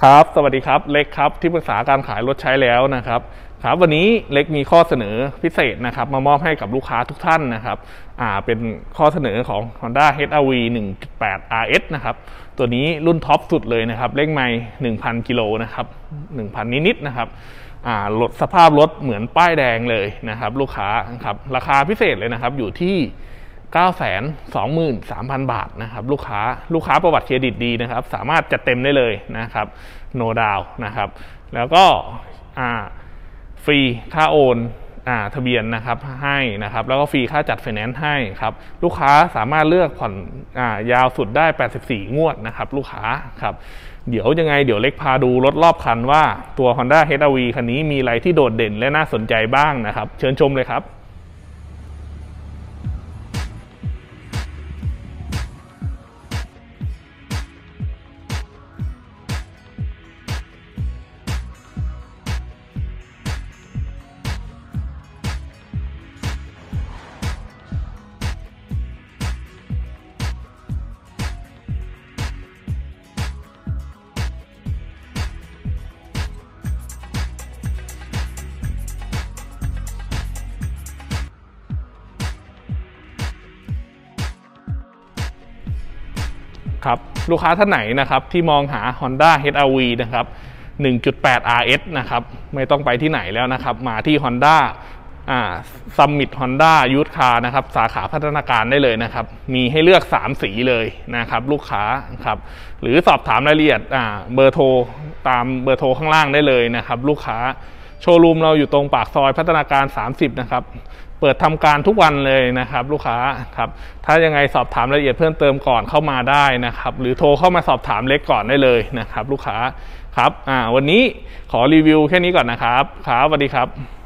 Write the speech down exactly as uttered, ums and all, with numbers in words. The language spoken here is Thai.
ครับสวัสดีครับเล็กครับที่ปรึกษาการขายรถใช้แล้วนะครับครับวันนี้เล็กมีข้อเสนอพิเศษนะครับมามอบให้กับลูกค้าทุกท่านนะครับอ่าเป็นข้อเสนอของ Honda เอช อาร์ วี หนึ่งจุดแปด อาร์ เอส นะครับตัวนี้รุ่นท็อปสุดเลยนะครับเลขไมล์ หนึ่งพัน กิโลนะครับ หนึ่งพัน นิดๆนะครับอ่ารถสภาพรถเหมือนป้ายแดงเลยนะครับลูกค้าครับราคาพิเศษเลยนะครับอยู่ที่เก้าแสนสองหมื่นสามพัน บาทนะครับลูกค้าลูกค้าประวัติเครดิตดีนะครับสามารถจัดเต็มได้เลยนะครับโนดาวนะครับแล้วก็อ่าฟรีค่าโอนอ่าทะเบียนนะครับให้นะครับแล้วก็ฟรีค่าจัดไฟแนนซ์ให้ครับลูกค้าสามารถเลือกผ่อนอ่ายาวสุดได้แปดสิบสี่งวดนะครับลูกค้าครับเดี๋ยวยังไงเดี๋ยวเล็กพาดูรถรอบคันว่าตัว Honda เอช อาร์ วี คันนี้มีอะไรที่โดดเด่นและน่าสนใจบ้างนะครับเชิญชมเลยครับครับลูกค้าท่านไหนนะครับที่มองหา Honda เอช อาร์ วี นะครับ หนึ่งจุดแปด อาร์ เอส นะครับไม่ต้องไปที่ไหนแล้วนะครับมาที่ Honda อ่า Summit Honda Youth Car นะครับสาขาพัฒนาการได้เลยนะครับมีให้เลือกสามสีเลยนะครับลูกค้าครับหรือสอบถามรายละเอียดอ่าเบอร์โทรตามเบอร์โทรข้างล่างได้เลยนะครับลูกค้าโชว์รูมเราอยู่ตรงปากซอยพัฒนาการสามสิบนะครับเปิดทำการทุกวันเลยนะครับลูกค้าครับถ้ายังไงสอบถามรายละเอียดเพิ่มเติมก่อนเข้ามาได้นะครับหรือโทรเข้ามาสอบถามเล็กก่อนได้เลยนะครับลูกค้าครับอ่าวันนี้ขอรีวิวแค่นี้ก่อนนะครับครับสวัสดีครับ